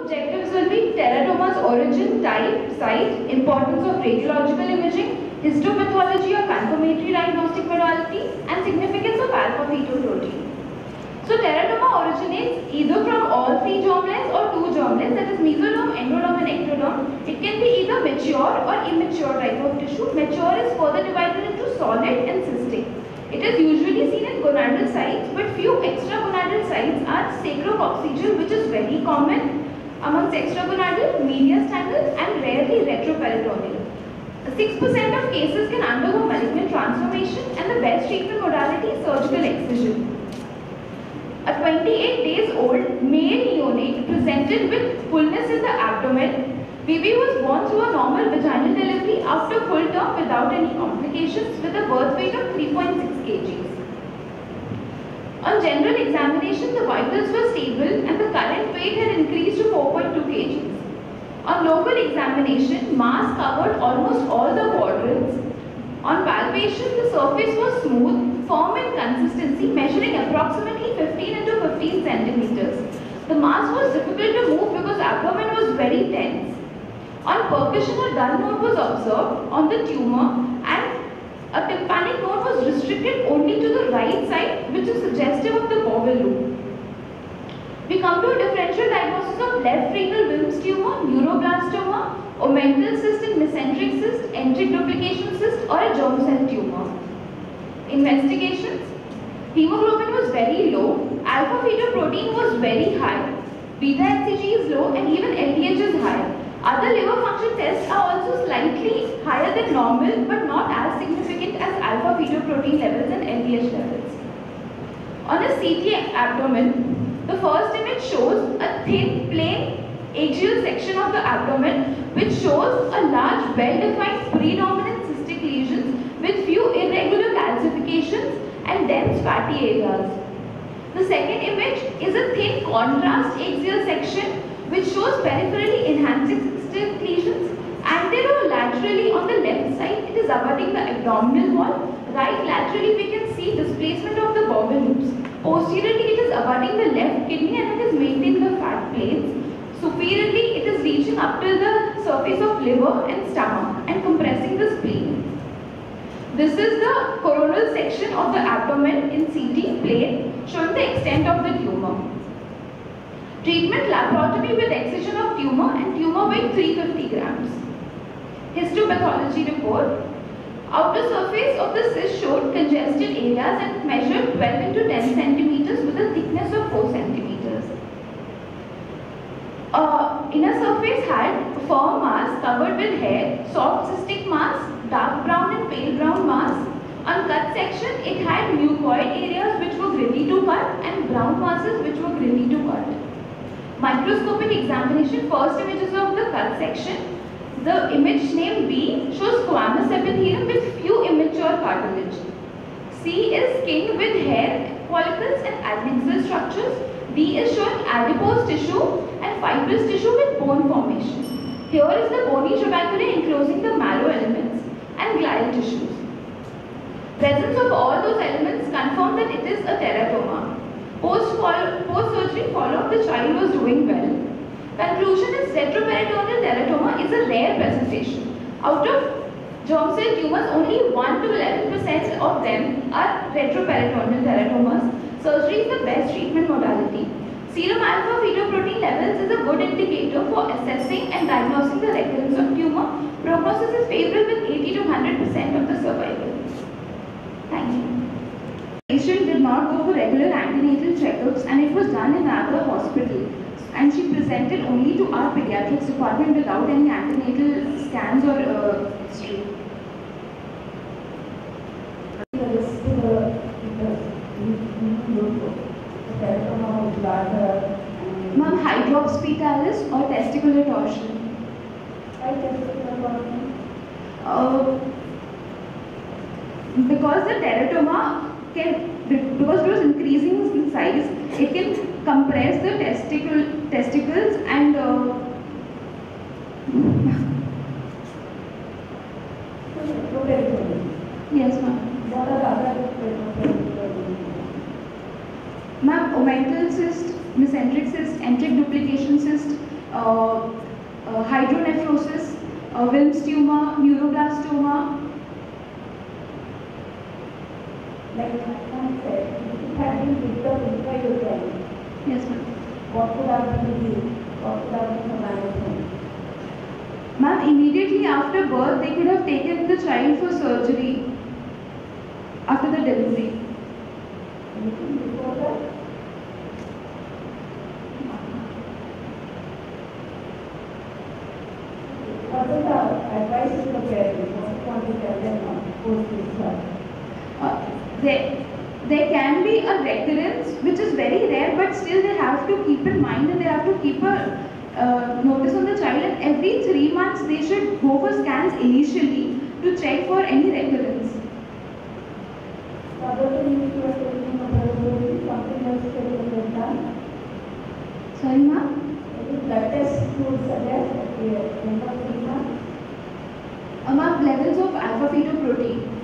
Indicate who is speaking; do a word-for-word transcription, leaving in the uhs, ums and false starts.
Speaker 1: Objectives will be teratoma's origin, type, site, importance of radiological imaging, histopathology or confirmatory diagnostic modality, and significance of alpha-fetoprotein. So teratoma originates either from all three germlines or two germlines, that is mesoderm, endoderm and ectoderm. It can be either mature or immature type of tissue. Mature is further divided into solid and cystic. It is usually seen in gonadal sites, but few extragonadal sites are sacrococcygeal, which is very common amongst extragonadal, mediastinal and rarely retroperitoneal. six percent of cases can undergo malignant transformation and the best treatment modality is surgical excision. A twenty-eight days old male neonate presented with fullness in the abdomen. Baby was born through a normal vaginal delivery after full term without any complications with a birth weight of three point six kilograms. On general examination, the vitals were stable and the current weight had increased to four point two kilograms. On local examination, mass covered almost all the quadrants. On palpation, the surface was smooth, firm in consistency, measuring approximately fifteen into fifteen centimeters. The mass was difficult to move because abdomen was very tense. On percussion, a dull node was observed on the tumor and a tympanic node was restricted only to the right side, which is suggestive of the bowel loop. We come to a differential diagnosis of left renal Wilms tumor, neuroblastoma, omental cyst and mesenteric cyst, enteric duplication cyst or a germ cell tumor. Investigations. Hemoglobin was very low, alpha-fetoprotein was very high, beta-H C G is low and even L D H is high. Other liver function tests are also slightly higher than normal but not as significant as alpha-fetoprotein levels and L D H levels. On a C T abdomen, the first image shows a thin, plain, axial section of the abdomen which shows a large, well-defined predominant cystic lesions with few irregular calcifications and dense fatty areas. The second image is a thin contrast axial section which shows peripherally enhancing cystic lesions. Anterolaterally on the left side, it is abutting the abdominal wall. Right laterally, we can see displacement of the bowel loops. Posteriorly, it is abutting the left kidney and it is maintaining the fat plates. Superiorly, it is reaching up to the surface of liver and stomach and compressing the spleen. This is the coronal section of the abdomen in C T plane, showing the extent of the tumor. Treatment: laparotomy with excision of tumor and tumor weight three hundred fifty grams. Histopathology report. Outer surface of the cyst showed congested areas and measured twelve into ten centimeters with a thickness of four centimeters. Uh, inner surface had firm mass covered with hair, soft cystic mass, dark brown and pale brown mass. On cut section, it had mucoid areas which were gritty to cut and brown masses which were gritty to cut. Microscopic examination, first images of the cut section. The image named B shows squamous epithelium with few immature cartilage. C is skin with hair follicles and adnexal structures. D is showing adipose tissue and fibrous tissue with bone formation. Here is the bony trabeculae enclosing the marrow elements and glial tissues. Presence of all those elements confirm that it is a teratoma. Post-surgery follow-up, the child was doing well. Conclusion is retroperitoneal teratoma is a rare presentation. Out of germ cell tumors, only one to eleven percent of them are retroperitoneal teratomas. Surgery is the best treatment modality. Serum alpha-fetoprotein levels is a good indicator for assessing and diagnosing the recurrence of tumor. Prognosis is favorable with eighty to one hundred percent of the survival. Thank you. The patient did not go for regular antenatal checkups and it was done in Agra hospital. And she presented only to our pediatrics department without any antenatal scans or uh, history. Ma'am, hydrospitalis or testicular torsion? Why testicular torsion? Uh, because the teratoma can, because it was increasing in size, it can compress the testicle, testicles and uh, yes, ma'am. What are the other? Ma'am, omental cyst, mesenteric cyst, enteric duplication cyst, uh, uh, uh, hydronephrosis, uh, Wilms tumor, neuroblastoma.
Speaker 2: Like I said, if it had been picked up intrauterine,
Speaker 1: Yes, ma'am.
Speaker 2: what would have been the what would have been the management?
Speaker 1: Ma'am, immediately after birth, they could have taken the child for surgery after the delivery.
Speaker 2: Anything before that? What is the advice to the parents? What do you want to tell them on post discharge?
Speaker 1: Uh, there, there can be a recurrence, which is very rare, but still they have to keep in mind and they have to keep a uh, notice on the child, and every three months they should go for scans initially to check for any recurrence.
Speaker 2: Other thing you are taking about something else that you have done?
Speaker 1: Sorry, ma'am?
Speaker 2: Any blood test you would suggest at the end of three months?
Speaker 1: Uh, ma'am, levels of alpha fetoprotein.